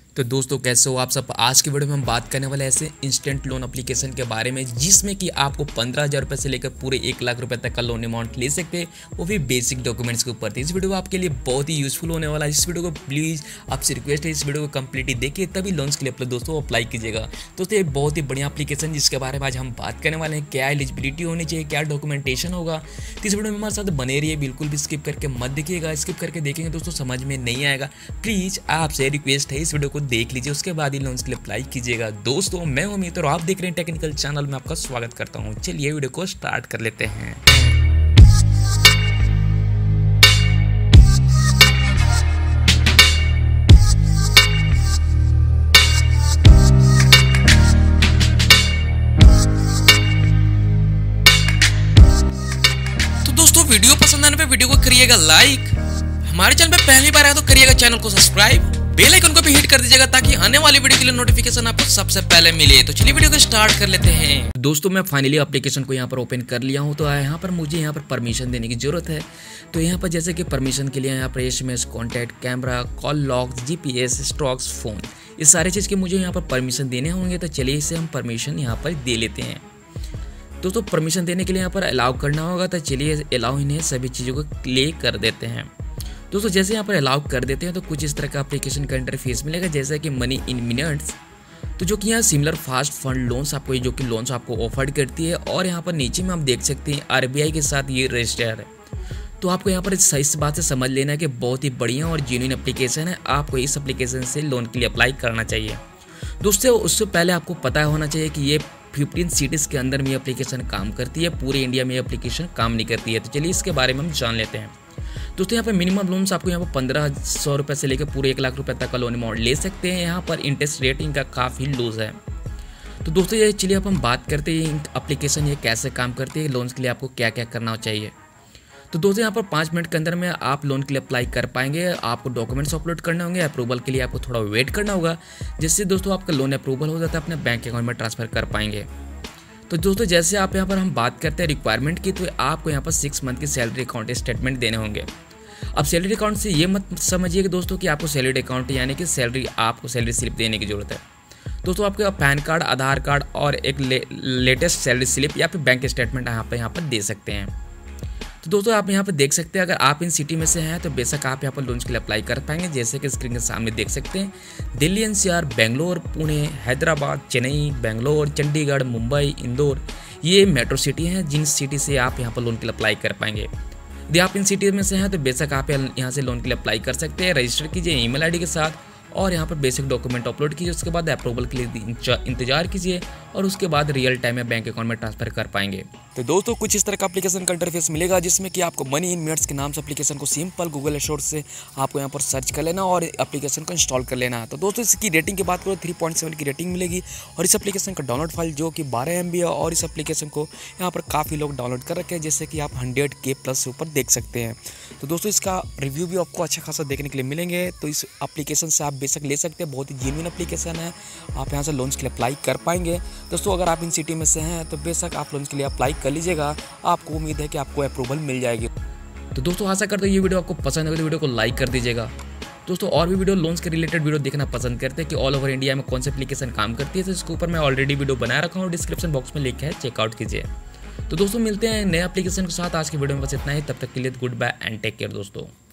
तो दोस्तों कैसे हो आप सब। आज की वीडियो में हम बात करने वाले ऐसे इंस्टेंट लोन एप्लीकेशन के बारे में जिसमें कि आपको 15,000 रुपये से लेकर पूरे 1 लाख रुपए तक का लोन अमाउंट ले सकते हैं, वो भी बेसिक डॉक्यूमेंट्स के ऊपर। इस वीडियो आपके लिए बहुत ही यूजफुल होने वाला है। इस वीडियो को प्लीज़ आपसे रिक्वेस्ट है, इस वीडियो को कंप्लीटली देखिए तभी लोन्स के लिए अपने दोस्तों अप्लाई कीजिएगा। दोस्तों ये बहुत ही बढ़िया एप्लीकेशन जिसके बारे में आज हम बात करने वाले हैं। क्या एलिजिबिलिटी होनी चाहिए, क्या डॉक्यूमेंटेशन होगा, तो इस वीडियो में हमारे साथ बने रहिए, बिल्कुल भी स्किप करके मत देखिएगा। स्किप करके देखेंगे दोस्तों समझ में नहीं आएगा। प्लीज़ आपसे रिक्वेस्ट है इस वीडियो को देख लीजिए, उसके बाद ही लोन्स के लिए अप्लाई कीजिएगा। दोस्तों मैं उम्मीद और आप देख रहे हैं टेक्निकल चैनल में, आपका स्वागत करता हूं। चलिए वीडियो को स्टार्ट कर लेते हैं। तो दोस्तों वीडियो पसंद आने पे वीडियो को करिएगा लाइक, हमारे चैनल पे पहली बार आया तो करिएगा चैनल को सब्सक्राइब, बेल आइकन को भी हिट कर दीजिएगा ताकि आने वाली वीडियो के लिए नोटिफिकेशन आपको सबसे पहले मिले। तो चलिए वीडियो को स्टार्ट कर लेते हैं। दोस्तों मैं फाइनली एप्लीकेशन को यहाँ पर ओपन कर लिया हूँ। तो यहाँ पर मुझे यहाँ पर परमिशन देने की जरूरत है। तो यहाँ पर जैसे कि परमिशन के लिए यहाँ पर SMS, contact, camera, call logs, GPS, stocks, phone, इस सारे चीज़ के मुझे यहाँ पर परमिशन देने होंगे। तो चलिए इसे हम परमिशन यहाँ पर दे लेते हैं। दोस्तों परमिशन देने के लिए यहाँ पर अलाउ करना होगा। तो चलिए अलाउ इन्हें सभी चीज़ों को क्लिक कर देते हैं। दोस्तों जैसे यहाँ पर अलाउ कर देते हैं तो कुछ इस तरह का एप्लीकेशन का इंटरफेस मिलेगा, जैसे कि मनी इन मिनट्स। तो जो कि यहाँ सिमिलर फास्ट फंड लोन्स आपको जो कि लोन्स आपको ऑफर्ड करती है। और यहाँ पर नीचे में आप देख सकते हैं आरबीआई के साथ ये रजिस्टर है। तो आपको यहाँ पर इस बात से समझ लेना है कि बहुत ही बढ़िया और जेन्युइन एप्लीकेशन है। आपको इस एप्लीकेशन से लोन के लिए अप्लाई करना चाहिए। दोस्तों उससे पहले आपको पता होना चाहिए कि ये 15 सिटीज़ के अंदर में एप्लीकेशन काम करती है, पूरे इंडिया में एप्लीकेशन काम नहीं करती है। तो चलिए इसके बारे में हम जान लेते हैं। दोस्तों यहाँ पर मिनिमम लोन्स आपको यहाँ पर 1500 रुपये से लेकर पूरे 1 लाख रुपए तक का लोन अमाउंट ले सकते हैं। यहाँ पर इंटरेस्ट रेट इनका काफ़ी लूज है। तो दोस्तों ये चलिए अब हम बात करते हैं एप्लीकेशन ये कैसे काम करती है, लोन्स के लिए आपको क्या क्या करना चाहिए। तो दोस्तों यहाँ पर 5 मिनट के अंदर में आप लोन के लिए अप्लाई कर पाएंगे। आपको डॉक्यूमेंट्स अपलोड करने होंगे, अप्रूवल के लिए आपको थोड़ा वेट करना होगा, जिससे दोस्तों आपका लोन अप्रूवल हो जाता है, अपने बैंक अकाउंट में ट्रांसफर कर पाएंगे। तो दोस्तों जैसे आप यहाँ पर हम बात करते हैं रिक्वायरमेंट की, तो आपको यहाँ पर 6 मंथ की सैलरी अकाउंट स्टेटमेंट देने होंगे। अब सैलरी अकाउंट से ये मत समझिए कि दोस्तों कि आपको सैलरी अकाउंट यानी कि आपको सैलरी स्लिप देने की जरूरत है। दोस्तों आपके पैन कार्ड, आधार कार्ड और एक लेटेस्ट सैलरी स्लिप या फिर बैंक स्टेटमेंट यहाँ पर दे सकते हैं। तो दोस्तों आप यहाँ पर देख सकते हैं, अगर आप इन सिटी में से हैं तो बेशक आप यहाँ पर लोन्स के लिए अप्लाई कर पाएंगे। जैसे कि स्क्रीन के सामने देख सकते हैं, दिल्ली एनसीआर, बेंगलोर, पुणे, हैदराबाद, चेन्नई, बेंगलोर, चंडीगढ़, मुंबई, इंदौर, ये मेट्रो सिटी हैं जिन सिटी से आप यहाँ पर लोन के लिए अप्लाई कर पाएंगे। यदि आप इन सिटी में से हैं तो बेशक आप यहाँ से लोन के लिए अप्लाई कर सकते हैं। रजिस्टर कीजिए ईमेल आईडी के साथ और यहाँ पर बेसिक डॉक्यूमेंट अपलोड कीजिए। उसके बाद अप्रूवल के लिए इंतजार कीजिए और उसके बाद रियल टाइम में बैंक अकाउंट में ट्रांसफर कर पाएंगे। तो दोस्तों कुछ इस तरह का एप्लीकेशन का इंटरफेस मिलेगा, जिसमें कि आपको मनी इन मिनट्स के नाम से एप्लीकेशन को सिंपल गूगल स्टोर से आपको यहाँ पर सर्च कर लेना और एप्लीकेशन को इंस्टॉल कर लेना है। तो दोस्तों इसकी रेटिंग की बात करो 3.7 की रेटिंग मिलेगी और इस एप्लीकेशन का डाउनलोड फाइल जो कि 12 MB है और इस एप्लीकेशन को यहाँ पर काफ़ी लोग डाउनलोड कर रखे हैं, जैसे कि आप 100K प्लस से ऊपर देख सकते हैं। तो दोस्तों इसका रिव्यू भी आपको अच्छा खासा देखने के लिए मिलेंगे। तो इस एप्लीकेशन से आप बेशक ले सकते हैं, बहुत ही जेन्युइन एप्लीकेशन है। आप यहाँ से लोन्स के लिए अप्लाई कर पाएंगे। दोस्तों अगर आप इन सिटी में से हैं तो बेशक आप लोन्स के लिए अप्लाई कर लीजिएगा, आपको उम्मीद है कि आपको अप्रूवल मिल जाएगी। तो दोस्तों आशा करते हैं ये वीडियो आपको पसंद है तो वीडियो को लाइक कर दीजिएगा। दोस्तों और भी वीडियो लोन्स के रिलेटेड वीडियो देखना पसंद करते हैं कि ऑल ओवर इंडिया में कौन सी एप्लीकेशन काम करती है, तो इसके ऊपर मैं ऑलरेडी वीडियो बना रखा हूँ, डिस्क्रिप्शन बॉक्स में लिंक है, चेकआउट कीजिए। तो दोस्तों मिलते हैं नए एप्लीकेशन के साथ। आज की वीडियो में बस इतना ही, तब तक के लिए goodbye and take care दोस्तों।